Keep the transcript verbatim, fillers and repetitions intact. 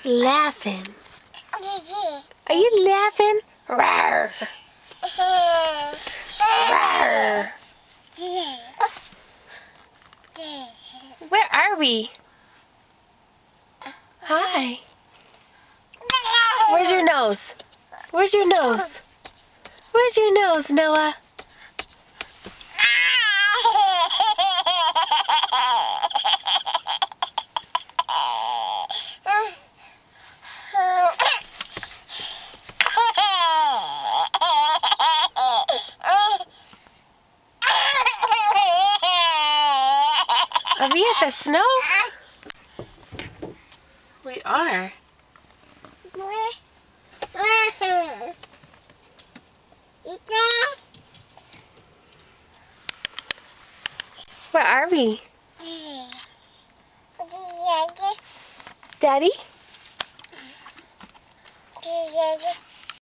Who's laughing? Are you laughing? Rawr. Rawr. Where are we? Hi. Where's your nose? Where's your nose? Where's your nose, Noah? Are we at the snow? We are. Where are we? Daddy?